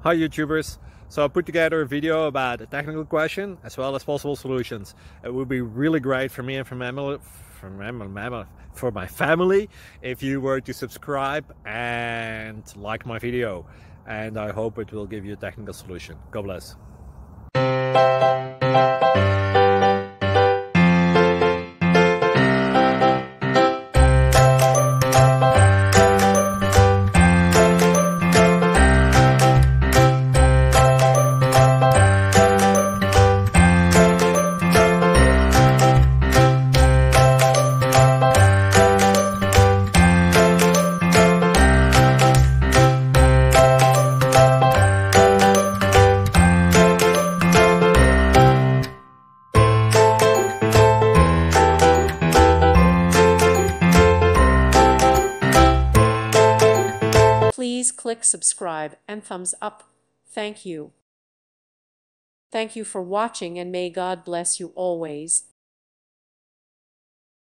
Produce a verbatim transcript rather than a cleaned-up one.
Hi YouTubers! So I put together a video about a technical question as well as possible solutions. It would be really great for me and for, family, for, my, for my family if you were to subscribe and like my video. And I hope it will give you a technical solution. God bless. Please click subscribe and thumbs up. Thank you. Thank you for watching, and may God bless you always.